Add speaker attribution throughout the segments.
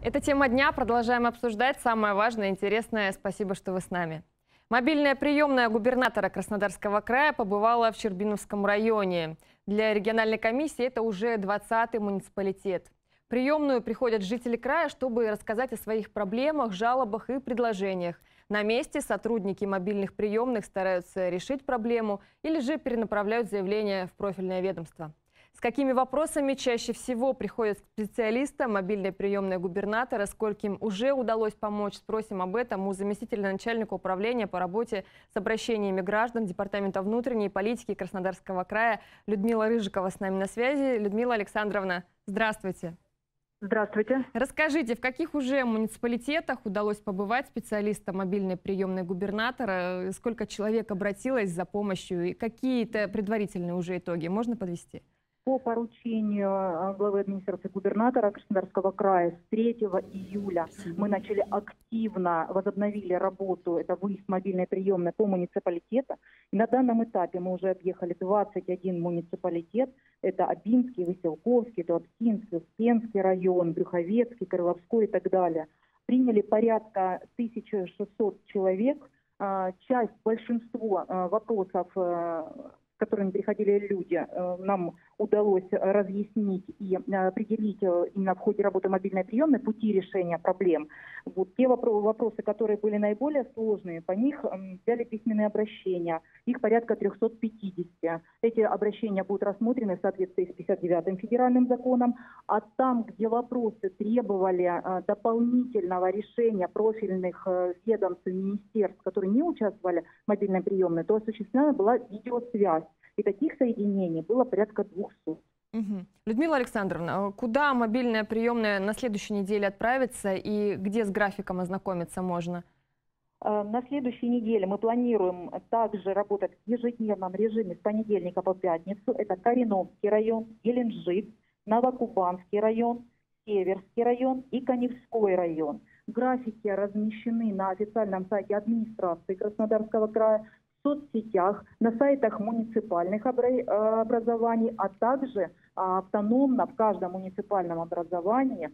Speaker 1: Это тема дня. Продолжаем обсуждать самое важное и интересное. Спасибо, что вы с нами. Мобильная приемная губернатора Краснодарского края побывала в Щербиновском районе. Для региональной комиссии это уже 20-й муниципалитет. В приемную приходят жители края, чтобы рассказать о своих проблемах, жалобах и предложениях. На месте сотрудники мобильных приемных стараются решить проблему или же перенаправляют заявление в профильное ведомство. С какими вопросами чаще всего приходят к специалистам мобильной приемной губернатора, скольким уже удалось помочь, спросим об этом у заместителя начальника управления по работе с обращениями граждан Департамента внутренней политики Краснодарского края Людмила Рыжикова с нами на связи. Людмила Александровна, здравствуйте.
Speaker 2: Здравствуйте.
Speaker 1: Расскажите, в каких уже муниципалитетах удалось побывать специалистам мобильной приемной губернатора? Сколько человек обратилось за помощью и какие-то предварительные уже итоги можно подвести?
Speaker 2: По поручению главы администрации губернатора Краснодарского края с 3 июля мы начали активно, возобновили работу, это выезд мобильной приемной по муниципалитету. И на данном этапе мы уже объехали 21 муниципалитет. Это Обинский, Выселковский, Туапсинский, Успенский район, Брюховецкий, Крыловской и так далее. Приняли порядка 1600 человек. Большинство вопросов, с которыми приходили люди, нам удалось разъяснить и определить именно в ходе работы мобильной приемной пути решения проблем. Вот те вопросы, которые были наиболее сложные, по них взяли письменные обращения. Их порядка 350. Эти обращения будут рассмотрены в соответствии с 59-м федеральным законом. А там, где вопросы требовали дополнительного решения профильных ведомств и министерств, которые не участвовали в мобильной приемной, то осуществлена была видеосвязь. И таких соединений было порядка 200.
Speaker 1: Людмила Александровна, куда мобильная приемная на следующей неделе отправится и где с графиком ознакомиться можно?
Speaker 2: На следующей неделе мы планируем также работать в ежедневном режиме с понедельника по пятницу. Это Кореновский район, Геленджик, Новокубанский район, Северский район и Каневской район. Графики размещены на официальном сайте администрации Краснодарского края, в соцсетях, на сайтах муниципальных образований, а также автономно в каждом муниципальном образовании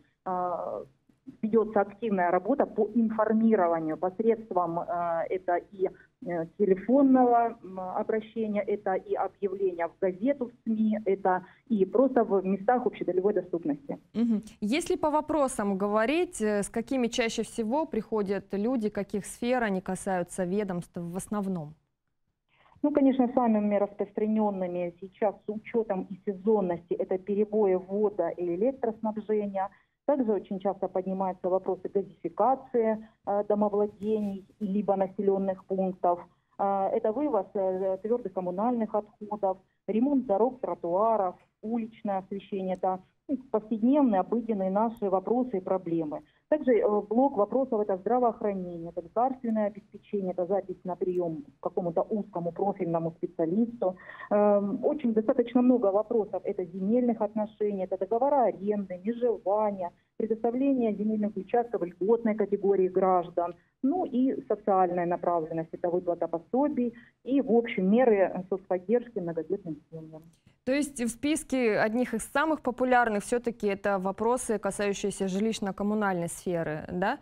Speaker 2: ведется активная работа по информированию посредством это и телефонного обращения, это и объявления в газету, в СМИ, это и просто в местах общедолевой доступности.
Speaker 1: Если по вопросам говорить, с какими чаще всего приходят люди, каких сфер они касаются ведомств в основном?
Speaker 2: Ну, конечно, самыми распространенными сейчас с учетом и сезонности это перебои ввода и электроснабжения. Также очень часто поднимаются вопросы газификации домовладений либо населенных пунктов. Это вывоз твердых коммунальных отходов, ремонт дорог, тротуаров, уличное освещение. Это повседневные, обыденные наши вопросы и проблемы. Также блок вопросов это здравоохранение, это лекарственное обеспечение, это запись на прием к какому-то узкому профильному специалисту. Очень достаточно много вопросов это земельных отношений, это договора аренды, межевания, предоставление земельных участков льготной категории граждан, ну и социальная направленность, это выплата пособий и в общем меры соцподдержки многодетным семьям.
Speaker 1: То есть в списке одних из самых популярных все-таки это вопросы, касающиеся жилищно-коммунальной сферы, да?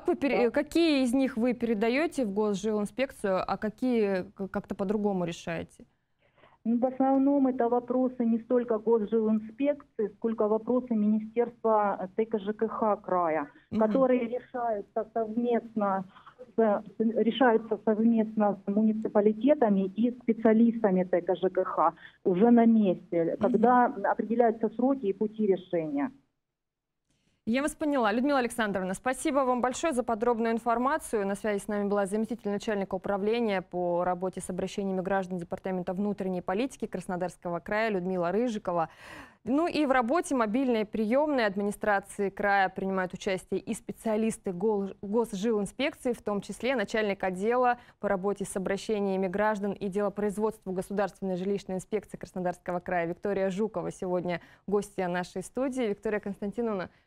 Speaker 1: Какие из них вы передаете в Госжилинспекцию, а какие как-то по-другому решаете?
Speaker 2: В основном это вопросы не столько Госжилинспекции, сколько вопросы Министерства ТКЖКХ края, которые решаются совместно с муниципалитетами и специалистами ТКЖКХ уже на месте, когда определяются сроки и пути решения.
Speaker 1: Я вас поняла. Людмила Александровна, спасибо вам большое за подробную информацию. На связи с нами была заместитель начальника управления по работе с обращениями граждан Департамента внутренней политики Краснодарского края Людмила Рыжикова. Ну и в работе мобильной приемной администрации края принимают участие и специалисты Госжилинспекции, в том числе начальник отдела по работе с обращениями граждан и делопроизводству Государственной жилищной инспекции Краснодарского края Виктория Жукова сегодня гостья нашей студии. Виктория Константиновна,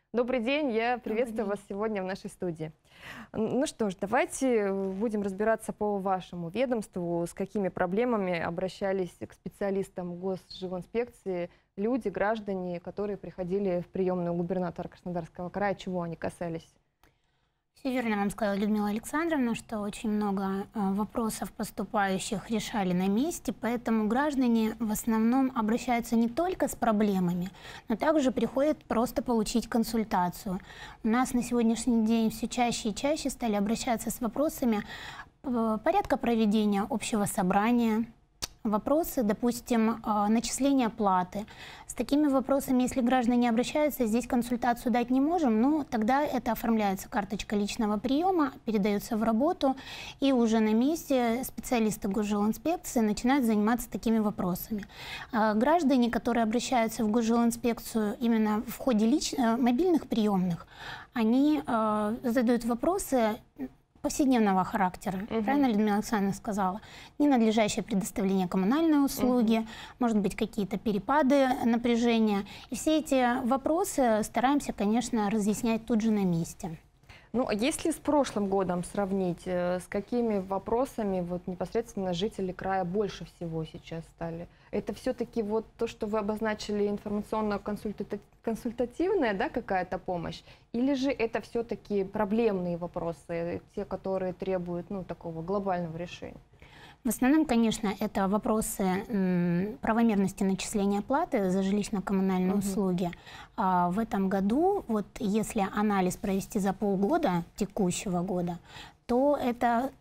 Speaker 1: Добрый день, я приветствую вас сегодня в нашей студии. Ну что ж, давайте будем разбираться по вашему ведомству, с какими проблемами обращались к специалистам Госжилинспекции люди, граждане, которые приходили в приемную губернатора Краснодарского края, чего они касались?
Speaker 3: Все верно вам сказала Людмила Александровна, что очень много вопросов поступающих решали на месте, поэтому граждане в основном обращаются не только с проблемами, но также приходят просто получить консультацию. У нас на сегодняшний день все чаще и чаще стали обращаться с вопросами порядка проведения общего собрания, вопросы, допустим, начисления платы. С такими вопросами, если граждане обращаются, здесь консультацию дать не можем, но тогда это оформляется карточка личного приема, передается в работу, и уже на месте специалисты Госжилинспекции начинают заниматься такими вопросами. Граждане, которые обращаются в Госжилинспекцию именно в ходе мобильных приемных, они задают вопросы повседневного характера. Правильно Людмила Александровна сказала? Ненадлежащее предоставление коммунальной услуги, может быть, какие-то перепады напряжения. И все эти вопросы стараемся, конечно, разъяснять тут же на месте.
Speaker 1: Ну, а если с прошлым годом сравнить, с какими вопросами вот непосредственно жители края больше всего сейчас стали? Это все-таки вот то, что вы обозначили, информационно-консультативная, да, какая-то помощь? Или же это все-таки проблемные вопросы, те, которые требуют, ну, такого глобального решения?
Speaker 3: В основном, конечно, это вопросы правомерности начисления платы за жилищно-коммунальные услуги. В этом году, вот если анализ провести за полгода текущего года, то это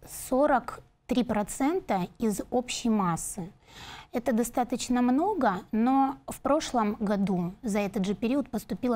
Speaker 3: 43% из общей массы. Это достаточно много, но в прошлом году за этот же период поступило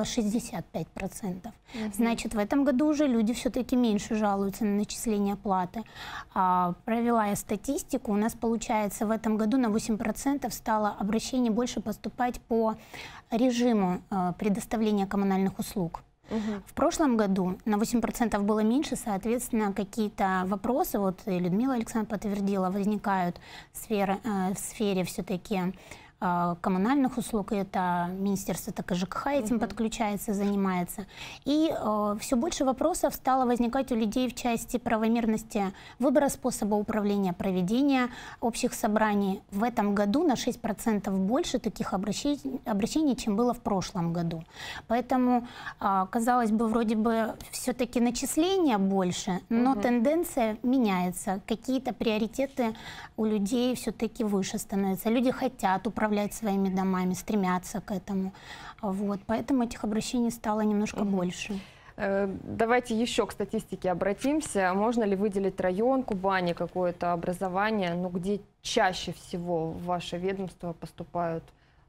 Speaker 3: 65%. Значит, в этом году уже люди все-таки меньше жалуются на начисление платы. Провела я статистику, у нас получается в этом году на 8% стало обращений больше поступать по режиму предоставления коммунальных услуг. В прошлом году на 8% было меньше, соответственно, какие-то вопросы, вот Людмила Александровна подтвердила, возникают в сфере все-таки коммунальных услуг, и это Министерство ЖКХ этим подключается, занимается. И все больше вопросов стало возникать у людей в части правомерности выбора способа управления, проведения общих собраний. В этом году на 6% больше таких обращений, чем было в прошлом году. Поэтому, казалось бы, вроде бы все-таки начисления больше, но тенденция меняется. Какие-то приоритеты у людей все-таки выше становятся. Люди хотят управлять своими домами, стремятся к этому. Вот. Поэтому этих обращений стало немножко больше.
Speaker 1: Давайте еще к статистике обратимся. Можно ли выделить район Кубани, какое-то образование, ну, где чаще всего в ваше ведомство поступают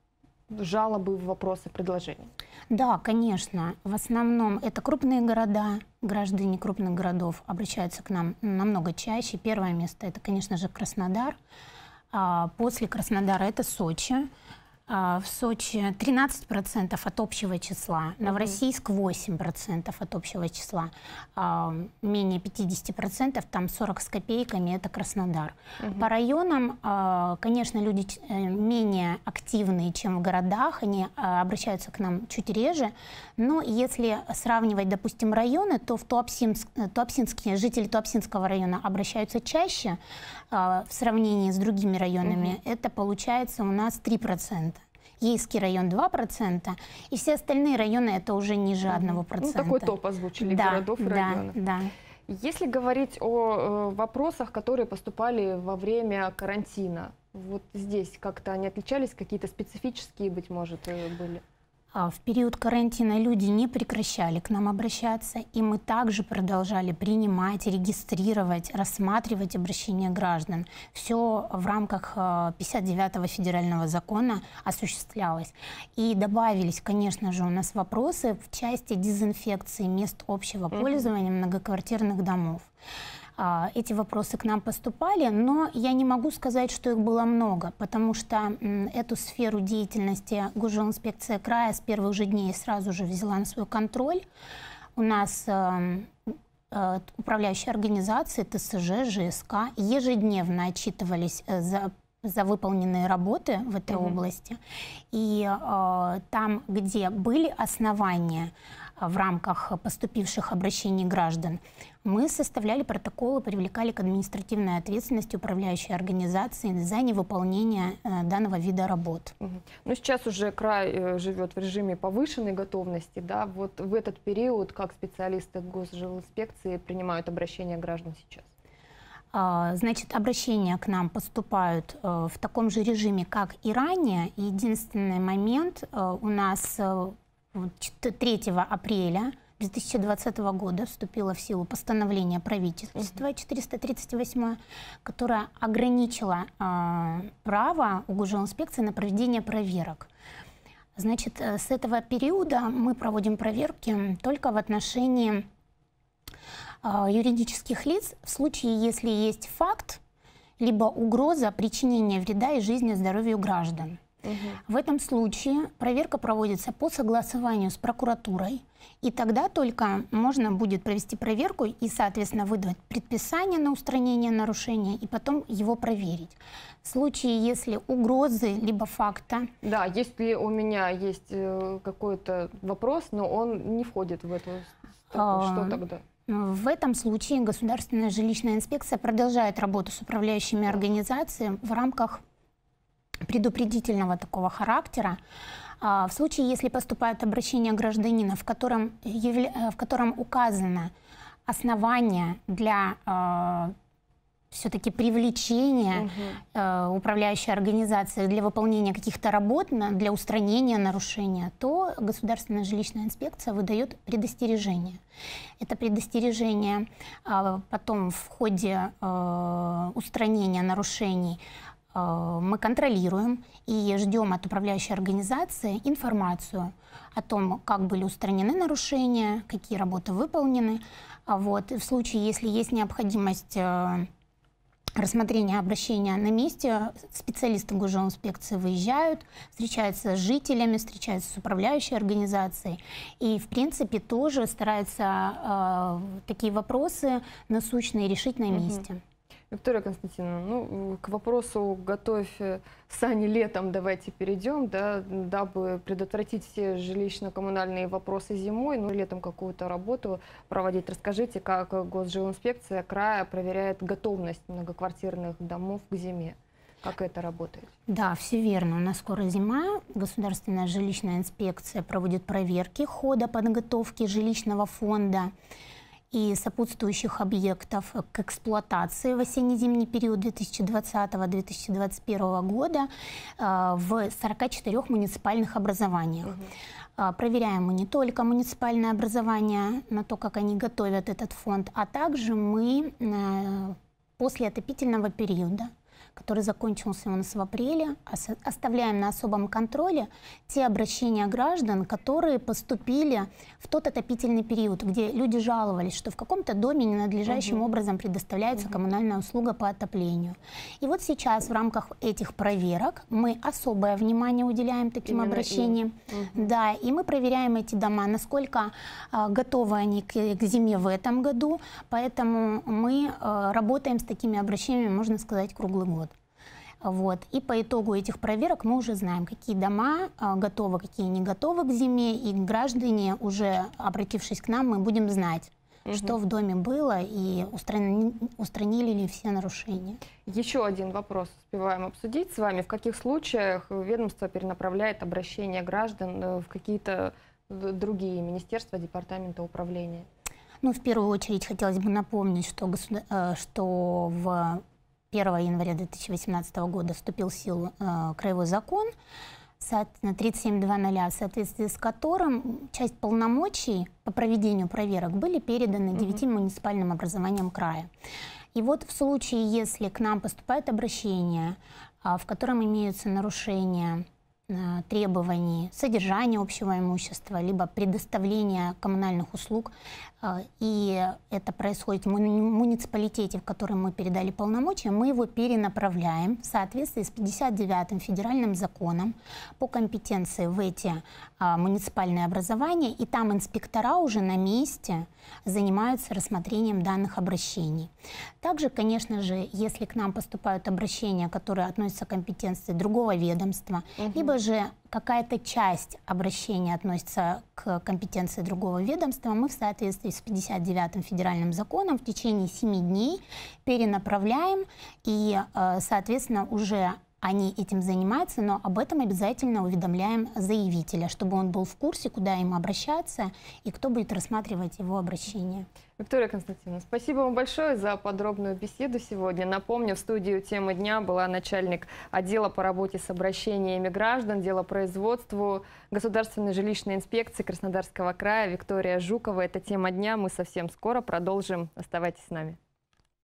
Speaker 1: жалобы, вопросы, предложения? Да, конечно. В основном это крупные города. Граждане крупных городов обращаются к нам намного чаще. Первое место — это, конечно же, Краснодар. После Краснодара это Сочи. В Сочи 13% от общего числа, Новороссийск 8% от общего числа, менее 50%, там 40 с копейками, это Краснодар. По районам, конечно, люди менее активные, чем в городах, они обращаются к нам чуть реже, но если сравнивать, допустим, районы, то в жители Туапсинского района обращаются чаще в сравнении с другими районами, это получается у нас 3%. Ейский район 2%, и все остальные районы это уже ниже 1%. Ну, такой топ озвучили городов и районов.
Speaker 3: Да.
Speaker 1: Если говорить о вопросах, которые поступали во время карантина, вот здесь как-то они отличались, какие-то специфические, быть может, были?
Speaker 3: В период карантина люди не прекращали к нам обращаться, и мы также продолжали принимать, регистрировать, рассматривать обращения граждан. Все в рамках 59-го федерального закона осуществлялось. И добавились, конечно же, у нас вопросы в части дезинфекции мест общего пользования многоквартирных домов. Эти вопросы к нам поступали, но я не могу сказать, что их было много, потому что эту сферу деятельности Госжилинспекция края с первых же дней сразу же взяла на свой контроль. У нас управляющие организации, ТСЖ, ЖСК ежедневно отчитывались за выполненные работы в этой области. И там, где были основания в рамках поступивших обращений граждан, мы составляли протоколы, привлекали к административной ответственности управляющие организации за невыполнение данного вида работ.
Speaker 1: Ну, сейчас уже край живет в режиме повышенной готовности. Да? Вот в этот период, как специалисты госжилинспекции принимают обращения граждан сейчас?
Speaker 3: Значит, обращения к нам поступают в таком же режиме, как и ранее. Единственный момент, у нас 3 апреля 2020 года вступило в силу постановление правительства 438, которое ограничило право у госжилинспекции на проведение проверок. Значит, с этого периода мы проводим проверки только в отношении юридических лиц в случае, если есть факт, либо угроза причинения вреда и жизни и здоровью граждан. В этом случае проверка проводится по согласованию с прокуратурой, и тогда только можно будет провести проверку и, соответственно, выдать предписание на устранение нарушения и потом его проверить. В случае, если угрозы либо факта...
Speaker 1: Да, если у меня есть какой-то вопрос, но он не входит в эту строку, что тогда?
Speaker 3: В этом случае Государственная жилищная инспекция продолжает работу с управляющими организациями в рамках предупредительного такого характера. В случае, если поступает обращение гражданина, в котором указано основание для все-таки привлечения управляющей организации для выполнения каких-то работ, для устранения нарушения, то Государственная жилищная инспекция выдает предостережение. Это предостережение потом в ходе устранения нарушений мы контролируем и ждем от управляющей организации информацию о том, как были устранены нарушения, какие работы выполнены. Вот. И в случае, если есть необходимость рассмотрения обращения на месте, специалисты госжилинспекции выезжают, встречаются с жителями, встречаются с управляющей организацией и, в принципе, тоже стараются такие вопросы насущные решить на месте.
Speaker 1: Виктория Константиновна, ну, к вопросу «готовь сани летом» давайте перейдем, да, дабы предотвратить все жилищно-коммунальные вопросы зимой, ну, летом какую-то работу проводить. Расскажите, как Госжилинспекция края проверяет готовность многоквартирных домов к зиме? Как это работает?
Speaker 3: Да, все верно. У нас скоро зима. Государственная жилищная инспекция проводит проверки хода подготовки жилищного фонда и сопутствующих объектов к эксплуатации в осенне-зимний период 2020-2021 года в 44 муниципальных образованиях. Проверяем мы не только муниципальное образование на то, как они готовят этот фонд, а также мы после отопительного периода, который закончился у нас в апреле, оставляем на особом контроле те обращения граждан, которые поступили в тот отопительный период, где люди жаловались, что в каком-то доме ненадлежащим образом предоставляется коммунальная услуга по отоплению. И вот сейчас в рамках этих проверок мы особое внимание уделяем таким обращениям. Да, и мы проверяем эти дома, насколько готовы они к зиме в этом году, поэтому мы работаем с такими обращениями, можно сказать, круглый год. Вот. И по итогу этих проверок мы уже знаем, какие дома готовы, какие не готовы к зиме, и граждане, уже обратившись к нам, мы будем знать, что в доме было и устранили ли все нарушения.
Speaker 1: Еще один вопрос успеваем обсудить с вами. В каких случаях ведомство перенаправляет обращения граждан в какие-то другие министерства, департамента, управления?
Speaker 3: Ну, в первую очередь хотелось бы напомнить, что в 1 января 2018 года вступил в силу краевой закон 37.2.0, в соответствии с которым часть полномочий по проведению проверок были переданы 9 муниципальным образованиям края. И вот в случае, если к нам поступает обращение, в котором имеются нарушения требований содержания общего имущества, либо предоставления коммунальных услуг, и это происходит в муниципалитете, в котором мы передали полномочия, мы его перенаправляем в соответствии с 59-м федеральным законом по компетенции в эти муниципальное образование, и там инспектора уже на месте занимаются рассмотрением данных обращений. Также, конечно же, если к нам поступают обращения, которые относятся к компетенции другого ведомства, либо же какая-то часть обращения относится к компетенции другого ведомства, мы в соответствии с 59-м федеральным законом в течение 7 дней перенаправляем, и, соответственно, уже они этим занимаются, но об этом обязательно уведомляем заявителя, чтобы он был в курсе, куда им обращаться и кто будет рассматривать его обращение.
Speaker 1: Виктория Константиновна, спасибо вам большое за подробную беседу сегодня. Напомню, в студии «Темы дня» была начальник отдела по работе с обращениями граждан, делопроизводству Государственной жилищной инспекции Краснодарского края Виктория Жукова. Это «Тема дня». Мы совсем скоро продолжим. Оставайтесь с нами.